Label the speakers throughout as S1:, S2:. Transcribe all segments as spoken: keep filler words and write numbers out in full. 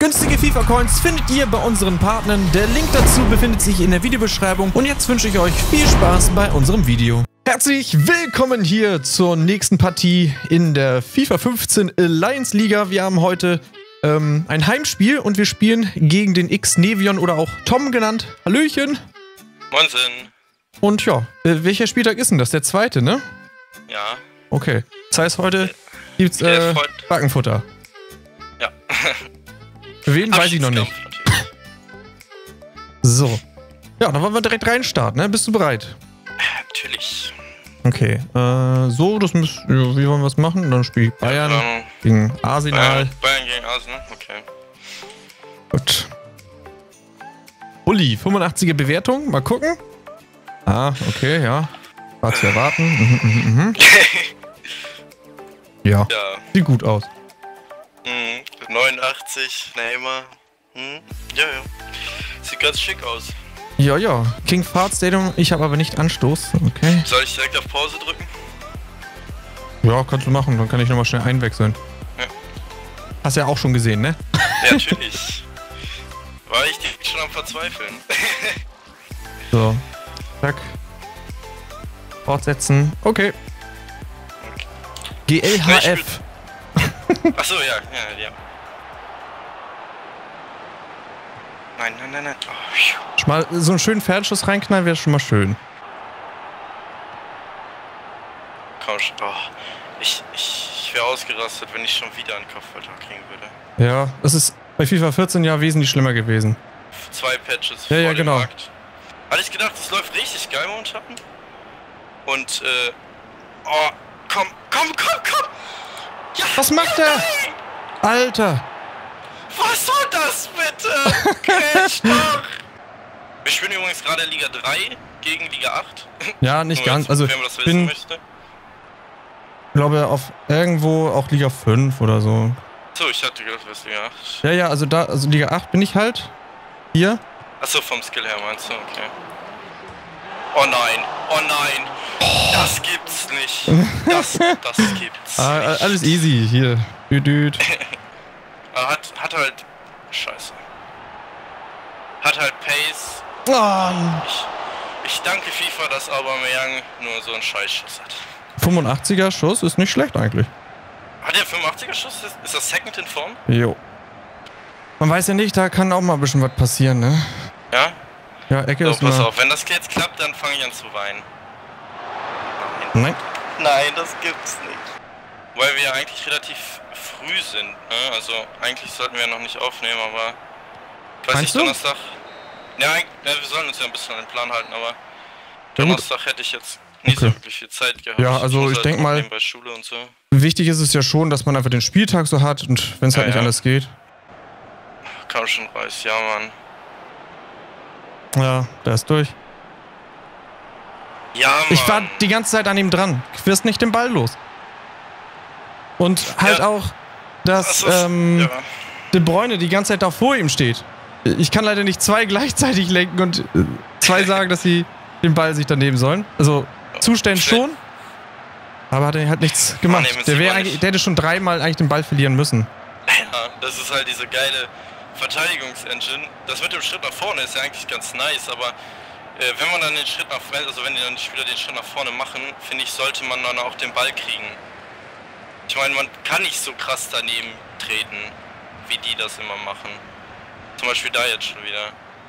S1: Günstige FIFA-Coins findet ihr bei unseren Partnern. Der Link dazu befindet sich in der Videobeschreibung. Und jetzt wünsche ich euch viel Spaß bei unserem Video. Herzlich willkommen hier zur nächsten Partie in der FIFA fünfzehn Alliance Liga. Wir haben heute ähm, ein Heimspiel und wir spielen gegen den X-Nevion oder auch Tom genannt. Hallöchen.
S2: Moinsen.
S1: Und ja, äh, welcher Spieltag ist denn das? Der zweite, ne?
S2: Ja.
S1: Okay. Das heißt, heute gibt's äh, Backenfutter.
S2: Ja.
S1: Für wen weiß ich noch nicht. So. Ja, dann wollen wir direkt reinstarten, ne? Bist du bereit?
S2: Natürlich.
S1: Okay, äh, so, das müssen, ja, wie wollen wir es machen? Dann spiele ich Bayern
S2: Ähm,
S1: gegen Arsenal.
S2: Bayern, Bayern gegen Arsenal, okay.
S1: Gut. Uli, fünfundachtziger Bewertung, mal gucken. Ah, okay, ja. War zu erwarten. Mhm, mhm, mhm. Ja,
S2: Ja.
S1: sieht gut aus.
S2: Mhm. neunundachtzig, Neymar. Mhm. Ja, ja. Sieht ganz schick aus.
S1: Ja, ja. King Fahrt Stadium, ich habe aber nicht Anstoß. Okay.
S2: Soll ich direkt auf Pause drücken?
S1: Ja, kannst du machen, dann kann ich nochmal schnell einwechseln.
S2: Ja.
S1: Hast ja auch schon gesehen, ne?
S2: Ja, natürlich. War ich direkt schon am Verzweifeln.
S1: So. Zack. Fortsetzen. Okay. G L H F.
S2: Achso, ja, ja, ja. Nein, nein, nein, nein. Oh,
S1: Schon mal so einen schönen Fernschuss reinknallen wäre schon mal schön.
S2: komm schon. Oh, ich ich, ich wäre ausgerastet, wenn ich schon wieder einen Kopfballtor kriegen würde.
S1: Ja, das ist bei FIFA vierzehn ja wesentlich schlimmer gewesen.
S2: Zwei Patches
S1: Ja,
S2: vor
S1: ja,
S2: dem
S1: genau.
S2: Markt. Hatte ich gedacht, das läuft richtig geil momentan. Und, äh... Oh, komm, komm, komm, komm! Ja,
S1: Was macht er? Alter!
S2: was soll das bitte? Catch doch! Wir spielen übrigens gerade Liga drei gegen Liga acht.
S1: Ja, nicht
S2: Nur
S1: ganz.
S2: jetzt,
S1: Also
S2: wenn man das wissen
S1: bin,
S2: möchte.
S1: glaube auf irgendwo auch Liga fünf oder so.
S2: So, ich hatte gedacht, was Liga acht.
S1: Ja, ja, also da, also Liga acht bin ich halt. Hier.
S2: Achso, vom Skill her meinst du? Okay. Oh nein, oh nein! Das gibt's nicht! Das, das gibt's
S1: Ah,
S2: nicht.
S1: alles easy. Hier. Düdüd.
S2: Aber hat, hat halt... Scheiße. Hat halt Pace.
S1: Oh,
S2: Ich, ich danke FIFA, dass Aubameyang nur so einen Scheißschuss hat.
S1: fünfundachtziger Schuss ist nicht schlecht eigentlich.
S2: Hat der fünfundachtziger Schuss? Ist, ist das Second in Form?
S1: Jo. Man weiß ja nicht, da kann auch mal ein bisschen was passieren, ne?
S2: Ja?
S1: Ja, Ecke
S2: So,
S1: ist
S2: pass
S1: mal...
S2: auf. Wenn das jetzt klappt, dann fange ich an zu weinen.
S1: Nein.
S2: Nein, das gibt's nicht. Weil wir ja eigentlich relativ früh sind, ne? Also eigentlich sollten wir noch nicht aufnehmen, aber... Ich weiß
S1: Meinst
S2: nicht,
S1: du?
S2: Donnerstag... Ja, eigentlich- ja, wir sollen uns ja ein bisschen an den Plan halten, aber...
S1: Ja, gut.
S2: Donnerstag hätte ich jetzt nicht
S1: Okay.
S2: so wirklich viel Zeit gehabt.
S1: Ja, also
S2: muss
S1: ich
S2: halt
S1: denk
S2: noch
S1: mal-
S2: nebenbei Schule und so.
S1: Wichtig ist es ja schon, dass man einfach den Spieltag so hat und wenn es halt
S2: Ja,
S1: nicht
S2: ja.
S1: anders geht.
S2: Kam schon Reis, ja Mann.
S1: Ja, der ist durch.
S2: Ja, Mann.
S1: Ich war die ganze Zeit an ihm dran. Du wirst nicht den Ball los. Und halt
S2: Ja.
S1: auch, dass
S2: Das ist-
S1: ähm,
S2: ja.
S1: De Bruyne die ganze Zeit da vor ihm steht. Ich kann leider nicht zwei gleichzeitig lenken und äh, zwei sagen, dass sie den Ball sich daneben sollen. Also zustellen
S2: Schnell.
S1: schon, aber hat er halt nichts gemacht.
S2: nee, mit
S1: der, wär
S2: Simon
S1: eigentlich,
S2: nicht.
S1: der hätte schon dreimal eigentlich den Ball verlieren müssen.
S2: Ja, das ist halt diese geile Verteidigungsengine. Das mit dem Schritt nach vorne ist ja eigentlich ganz nice, aber äh, wenn man dann den Schritt nach vorne, also wenn die dann die Spieler den Schritt nach vorne machen, finde ich, sollte man dann auch den Ball kriegen. Ich meine, man kann nicht so krass daneben treten, wie die das immer machen. Zum Beispiel da jetzt schon wieder.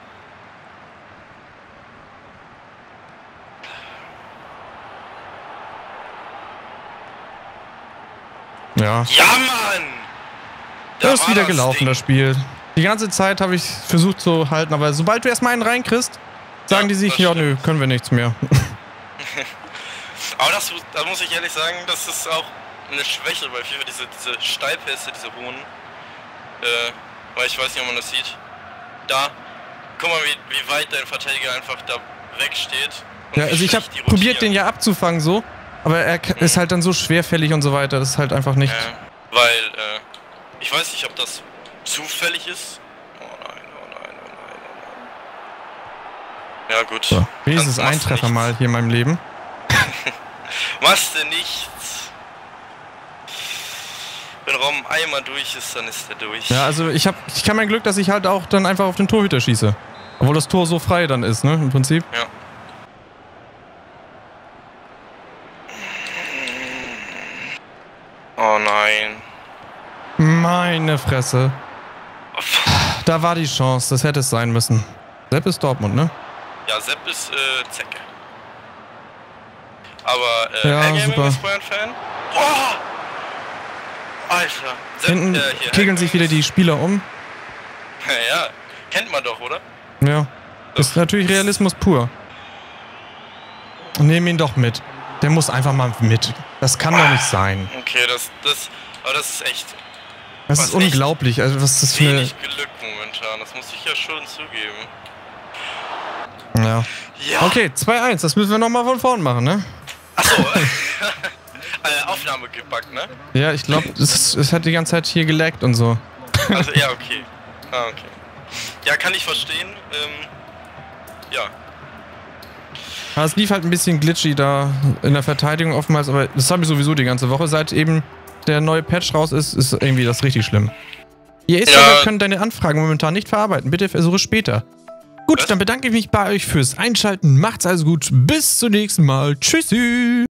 S1: Ja.
S2: Ja, Mann! Da
S1: Das ist
S2: war
S1: wieder gelaufen,
S2: Ding.
S1: das Spiel. Die ganze Zeit habe ich versucht zu halten, aber sobald du erstmal einen reinkriegst, sagen
S2: Ja,
S1: die sich,
S2: das
S1: ja
S2: stimmt.
S1: nö, können wir nichts mehr.
S2: Aber das, da muss ich ehrlich sagen, das ist auch eine Schwäche bei FIFA, diese, diese Steilpässe, diese hohen. Äh, weil ich weiß nicht, ob man das sieht. Da, guck mal, wie, wie weit dein Verteidiger einfach da wegsteht. und
S1: Ja,
S2: wie
S1: also ich habe
S2: schlecht die
S1: probiert, den
S2: rotieren.
S1: ja abzufangen so, aber er k- ist halt dann so schwerfällig und so weiter, das ist halt einfach nicht...
S2: Ja, weil, äh, ich weiß nicht, ob das zufällig ist. Oh nein, oh nein, oh nein, oh nein. Ja gut.
S1: So, wenigstens
S2: Kannst-
S1: ein
S2: machst du
S1: Treffer
S2: nichts.
S1: mal hier in meinem Leben.
S2: Machst du nichts. Bin Raum einmal durch ist, dann ist der durch.
S1: Ja, also ich hab, ich kann mein Glück, dass ich halt auch dann einfach auf den Torhüter schieße. Obwohl das Tor so frei dann ist, ne, im Prinzip.
S2: Ja. Oh nein.
S1: Meine Fresse. Da war die Chance, das hätte es sein müssen. Sepp ist Dortmund, ne?
S2: Ja, Sepp ist äh, Zecke. Aber äh,
S1: ja,
S2: Hellgaming
S1: super.
S2: ist Bayern-Fan. Oh! Alter. Sepp,
S1: Hinten
S2: äh, hier,
S1: kegeln sich wieder die Spieler um.
S2: Ja, kennt man doch, oder?
S1: Ja. Das ist natürlich Realismus pur. Nehmen ihn doch mit. Der muss einfach mal mit. Das kann doch nicht sein.
S2: Okay, das, das, aber das ist echt...
S1: Das ist unglaublich. Also was ist das für eine...
S2: Wenig Glück momentan, das muss ich ja schon zugeben.
S1: Ja.
S2: Ja.
S1: Okay, zwei eins, das müssen wir nochmal von vorn machen, ne?
S2: Achso. äh, Aufnahme gepackt, ne?
S1: Ja, ich glaube, es, es hat die ganze Zeit hier gelaggt und so.
S2: Also, ja, okay. Ah, okay. Ja, kann ich verstehen. Ähm, ja.
S1: Aber es lief halt ein bisschen glitchy da in der Verteidigung oftmals, aber das habe ich sowieso die ganze Woche. Seit eben der neue Patch raus ist, ist irgendwie das richtig schlimm. Ihr ist ja, können deine Anfragen momentan nicht verarbeiten. Bitte versuche später. Gut, Was? Dann bedanke ich mich bei euch fürs Einschalten. Macht's also gut. Bis zum nächsten Mal. Tschüssi.